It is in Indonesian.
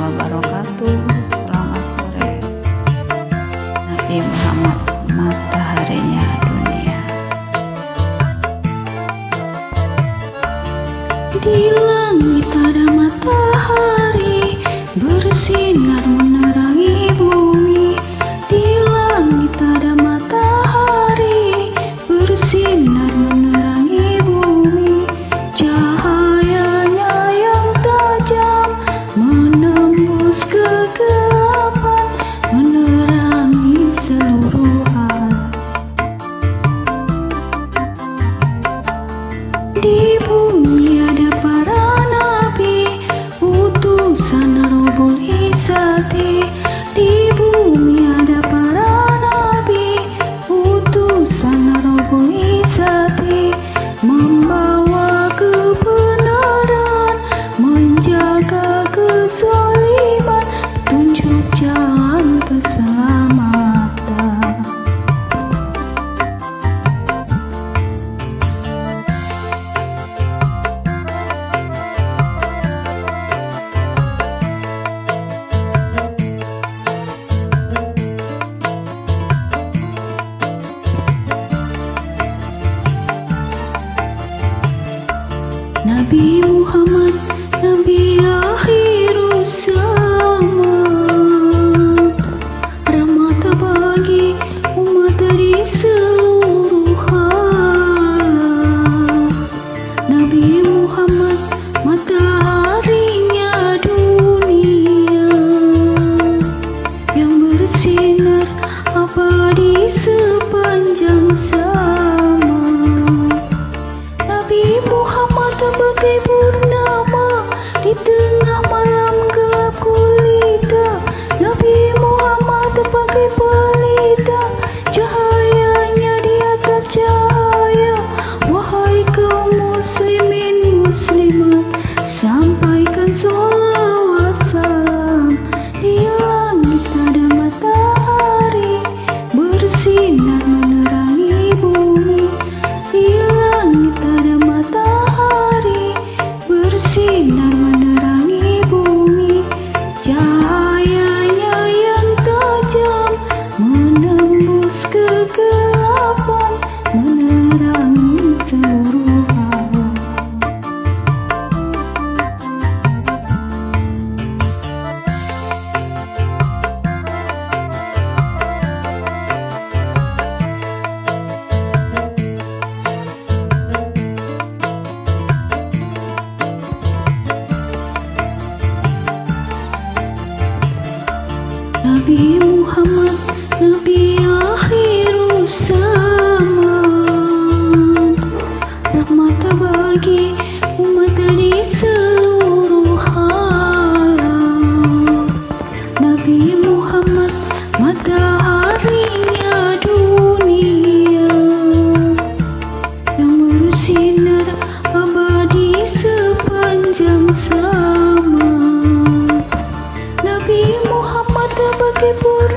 wabarakatuh. Selamat sore. Nabi Muhammad, mataharinya dunia. Di langit ada matahari bersinar menerangi bumi. Di langit ada matahari bersinar menerangi bumi. Cahayanya yang tajam menembus kegelapan, menerangi seluruh alam. Di bumi ada para nabi, utusan Rabbul Izzati. Di bumi ada para nabi, utusan Rabbul Izzati, membawa kebenaran, menjaga kezaliman, petunjuk jalan keselamatan. Nabi Muhammad, Nabi akhirus zaman, rahmat bagi umat dari seluruh alam. Nabi Muhammad, mataharinya dunia, yang bersinar abadi sepanjang zaman. Nabi Muhammad sebagai purnama di tengah malam gelap gulita. Nabi Muhammad sebagai pelita, cahayanya di atas cahaya. Wahai kaum muslimin muslimat, sampaikan sholawat salam. Di langit ada matahari bersinar menerangi bumi. Di langit ada matahari bersinar menerangi bumi. Cahayanya yang tajam menembus kegelapan, menerangi seluruh alam. Nabi Muhammad, Nabi akhirus zaman, rahmat bagi umat dari seluruh alam. Nabi Muhammad, mataharinya dunia, yang bersinar abadi sepanjang zaman. Nabi Muhammad sebagai